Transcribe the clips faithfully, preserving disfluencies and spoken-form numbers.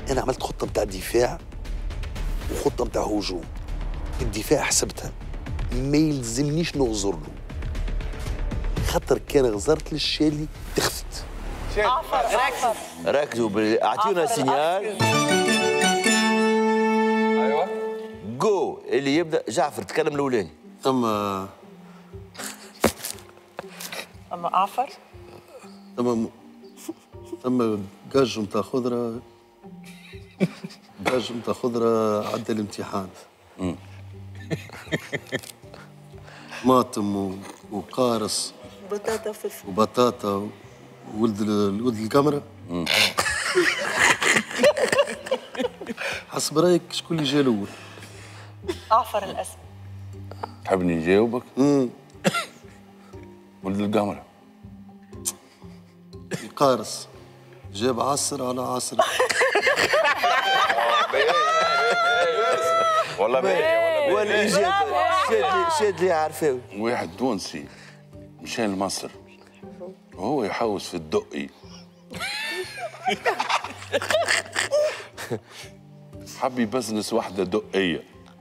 انا عملت خطه بتاع دفاع وخطه بتاع هجوم. الدفاع حسبتها ما يلزمنيش نغزر له، خاطر كان غزرت للشالي تخفت. ركزوا ركزوا اعطيونا سينيال. ايوه جو اللي يبدا. جعفر تكلم الاولاني. اما اما اعفر اما اما قاج نتاع خضره قاج نتاع خضره عدى الامتحان. طماطم وقارص بطاطا وفلفل وبطاطا ولد ولد القمره. حسب رايك شكون اللي جا الاول؟ اعفر الاسم. تحبني نجاوبك؟ امم ولد القمره. القارص جاب عصر على عصر. والله باهي والاجابه شاد شاد لي عارفاوي. واحد تونسي مشى لمصر وهو يحوس في الدقي، حب يبزنس واحده دقيه.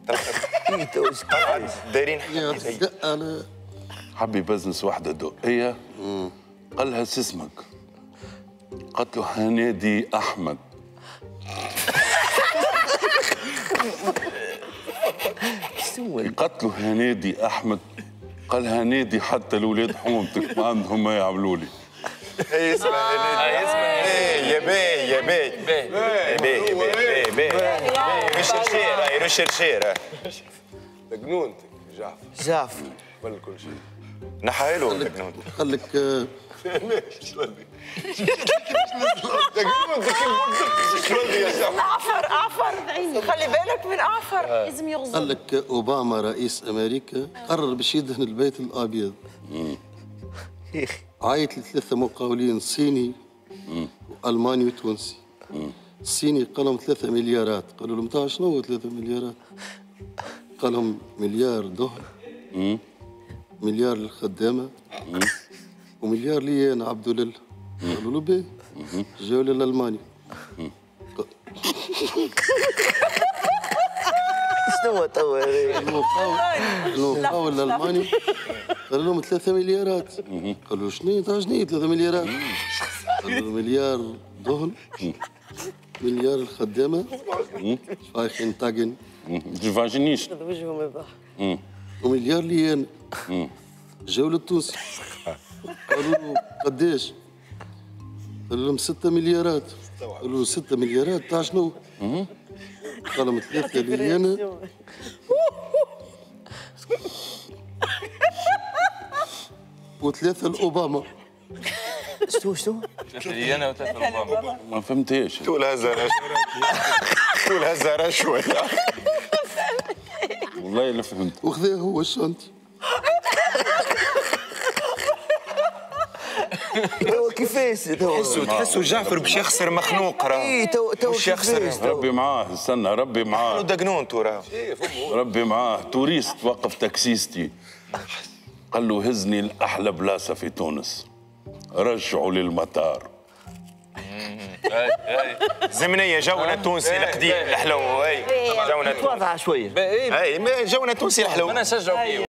دايرين انا حب يبزنس واحده دقيه، قال لها شو اسمك؟ قالت له هنادي احمد. قالت له هنادي احمد، قال هنادي حتى الاولاد حومتك ما عندهم ما يعملوا لي. هي اسمها هي اسمها يا باي يا باي باي باي باي باي رشرشير هاي رشرشير. دقنونتك جعفر. جعفر قبل كل شيء نحى له دقنونتك. قال لك اعفر اعفر خلي بالك من اعفر. لازم يغزر. قال لك اوباما رئيس امريكا قرر باش يدهن البيت الابيض. عيط لثلاثه مقاولين صيني والماني وتونسي. الصيني قال لهم ثلاثة مليارات، قالوا لهم تاع شنو ثلاثة مليارات؟ قال لهم مليار دهن، مليار للخدامه، ومليار لي انا عبد الله. قالوا له باهي. جاوا للالماني. شنو توا المقاول المقاول الالماني قال لهم ثلاثة مليارات. قالوا شنو تاع شنو ثلاثة مليارات؟ قالوا مليار دهن، مليار الخدامه، فايخين تاجن تفاجئنيش. وجههم يضحك. ومليار لي انا. جاوا للتونسي قالوا له قداش؟ قال لهم ستة مليارات. قالوا له ستة مليارات تاع شنو؟ قال لهم ثلاثة لي انا وثلاثة لأوباما. شنو شنو؟ ثلاثة انا وثلاثة اوباما. ما فهمتيش. تقول هزه رشوه تقول هزه رشوه. والله لا فهمت. وخذا هو الشانتي. توا كيفاش توا؟ تحسوا تحسوا جعفر باش يخسر مخنوق راه. اي توا توا باش يخسر. ربي معاه، استنى ربي معاه. دقنونتو راه. ربي معاه. توريست وقف تاكسيستي قال له هزني لأحلى بلاصة في تونس، رجعوا للمطار. زمنية جونا التونسي القديم الحلو. اي جونا واضحه شويه. اي جونا التونسي الحلو. انا نشجعوا فيه.